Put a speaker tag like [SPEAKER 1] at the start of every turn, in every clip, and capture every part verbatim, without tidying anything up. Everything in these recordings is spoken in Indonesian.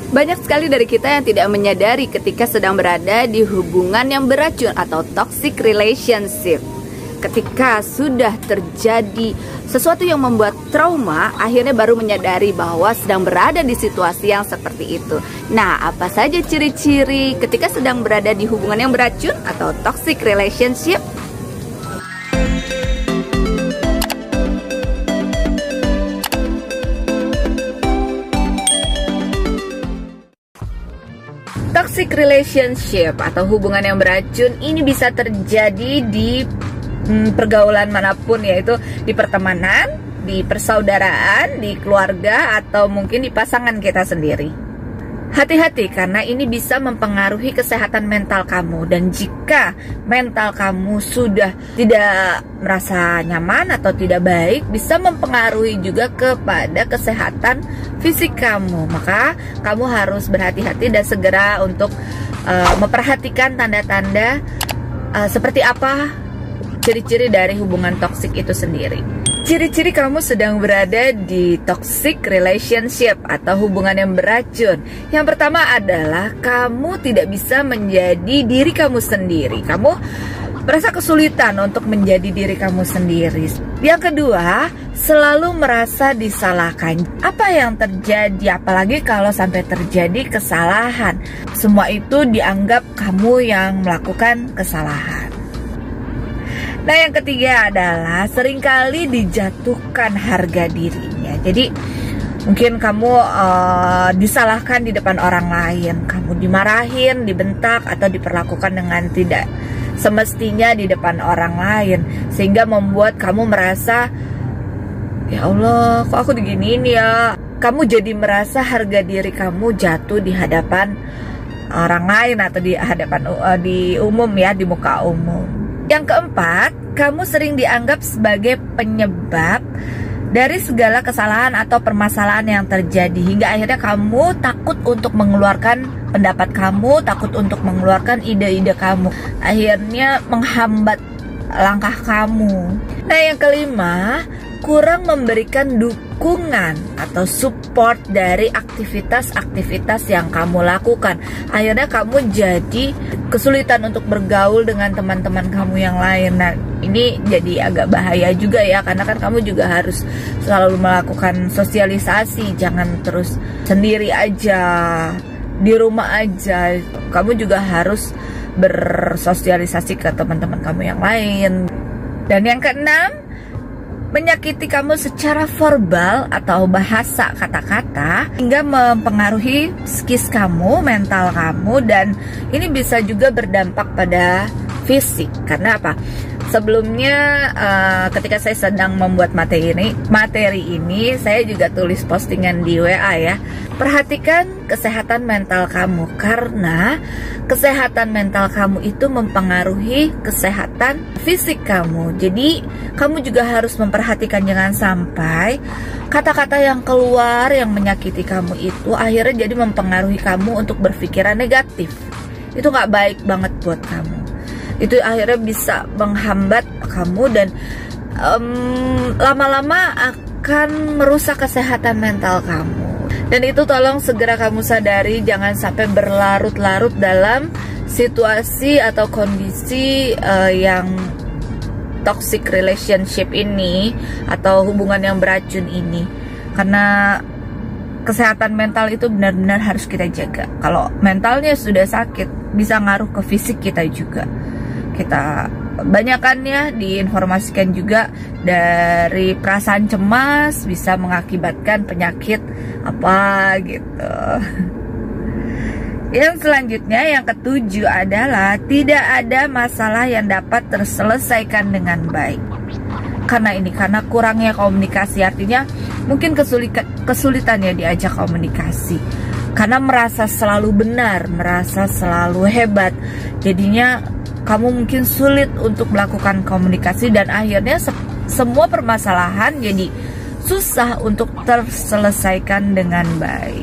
[SPEAKER 1] Banyak sekali dari kita yang tidak menyadari ketika sedang berada di hubungan yang beracun atau toxic relationship. Ketika sudah terjadi sesuatu yang membuat trauma, akhirnya baru menyadari bahwa sedang berada di situasi yang seperti itu. Nah, apa saja ciri-ciri ketika sedang berada di hubungan yang beracun atau toxic relationship? Toxic relationship atau hubungan yang beracun ini bisa terjadi di hmm, pergaulan manapun, yaitu di pertemanan, di persaudaraan, di keluarga, atau mungkin di pasangan kita sendiri. Hati-hati karena ini bisa mempengaruhi kesehatan mental kamu, dan jika mental kamu sudah tidak merasa nyaman atau tidak baik, bisa mempengaruhi juga kepada kesehatan fisik kamu. Maka kamu harus berhati-hati dan segera untuk uh, memperhatikan tanda-tanda uh, seperti apa ciri-ciri dari hubungan toksik itu sendiri. Ciri-ciri kamu sedang berada di toxic relationship atau hubungan yang beracun. Yang pertama adalah kamu tidak bisa menjadi diri kamu sendiri. Kamu merasa kesulitan untuk menjadi diri kamu sendiri. Yang kedua, selalu merasa disalahkan. Apa yang terjadi, apalagi kalau sampai terjadi kesalahan, semua itu dianggap kamu yang melakukan kesalahan. Nah, yang ketiga adalah seringkali dijatuhkan harga dirinya. Jadi mungkin kamu uh, disalahkan di depan orang lain, kamu dimarahin, dibentak, atau diperlakukan dengan tidak semestinya di depan orang lain, sehingga membuat kamu merasa, ya Allah, kok aku diginiin ya. Kamu jadi merasa harga diri kamu jatuh di hadapan orang lain atau di hadapan uh, di umum ya, di muka umum. Yang keempat, kamu sering dianggap sebagai penyebab dari segala kesalahan atau permasalahan yang terjadi, hingga akhirnya kamu takut untuk mengeluarkan pendapat kamu, takut untuk mengeluarkan ide-ide kamu, akhirnya menghambat langkah kamu. Nah, yang kelima, kurang memberikan dukungan atau support dari aktivitas-aktivitas yang kamu lakukan. Akhirnya kamu jadi kesulitan untuk bergaul dengan teman-teman kamu yang lain. Nah, ini jadi agak bahaya juga ya, karena kan kamu juga harus selalu melakukan sosialisasi. Jangan terus sendiri aja, di rumah aja. Kamu juga harus bersosialisasi ke teman-teman kamu yang lain. Dan yang keenam, menyakiti kamu secara verbal atau bahasa kata-kata hingga mempengaruhi psikis kamu, mental kamu, dan ini bisa juga berdampak pada fisik. Karena apa? Sebelumnya uh, ketika saya sedang membuat materi ini, materi ini saya juga tulis postingan di W A ya. Perhatikan kesehatan mental kamu, karena kesehatan mental kamu itu mempengaruhi kesehatan fisik kamu. Jadi kamu juga harus memperhatikan, jangan sampai kata-kata yang keluar yang menyakiti kamu itu akhirnya jadi mempengaruhi kamu untuk berpikiran negatif. Itu nggak baik banget buat kamu. Itu akhirnya bisa menghambat kamu dan lama-lama um, akan merusak kesehatan mental kamu. Dan itu tolong segera kamu sadari, jangan sampai berlarut-larut dalam situasi atau kondisi uh, yang toxic relationship ini atau hubungan yang beracun ini. Karena kesehatan mental itu benar-benar harus kita jaga. Kalau mentalnya sudah sakit, bisa ngaruh ke fisik kita juga. Kita banyakannya diinformasikan juga dari perasaan cemas bisa mengakibatkan penyakit apa gitu. Yang selanjutnya, yang ketujuh adalah tidak ada masalah yang dapat terselesaikan dengan baik. Karena ini, karena kurangnya komunikasi, artinya mungkin kesulitan, kesulitan ya diajak komunikasi. Karena merasa selalu benar, merasa selalu hebat, jadinya kamu mungkin sulit untuk melakukan komunikasi, dan akhirnya se semua permasalahan jadi susah untuk terselesaikan dengan baik.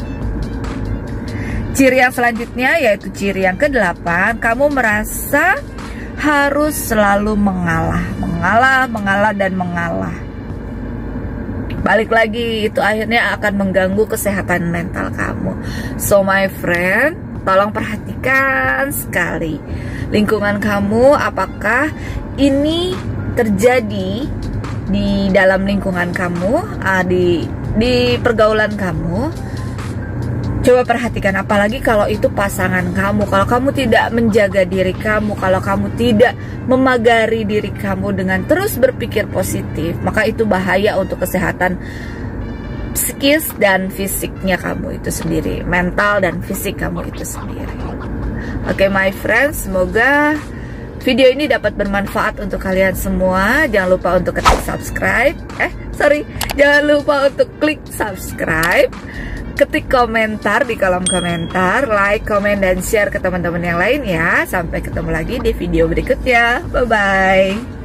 [SPEAKER 1] Ciri yang selanjutnya yaitu ciri yang kedelapan, kamu merasa harus selalu mengalah, mengalah, mengalah, dan mengalah. balik lagi itu akhirnya akan mengganggu kesehatan mental kamu. So my friend, tolong perhatikan sekali lingkungan kamu, apakah ini terjadi di dalam lingkungan kamu, di di pergaulan kamu. Coba perhatikan, apalagi kalau itu pasangan kamu. Kalau kamu tidak menjaga diri kamu, kalau kamu tidak memagari diri kamu dengan terus berpikir positif, maka itu bahaya untuk kesehatan psikis dan fisiknya kamu itu sendiri, mental dan fisik kamu itu sendiri. Oke okay, my friends, semoga video ini dapat bermanfaat untuk kalian semua. Jangan lupa untuk klik subscribe. Eh, sorry, jangan lupa untuk klik subscribe. Ketik komentar di kolom komentar, like, komen, dan share ke teman-teman yang lain ya. Sampai ketemu lagi di video berikutnya. Bye-bye.